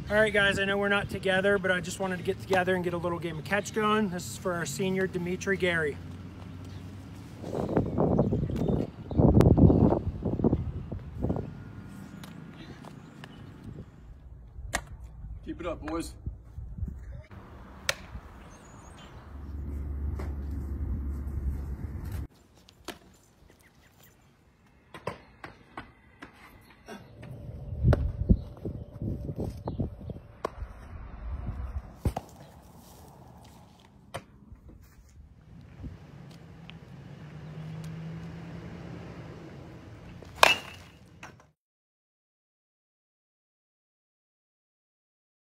All right, guys, I know we're not together, but I just wanted to get together and get a little game of catch going. This is for our senior, Dimitri Gary. Keep it up, boys.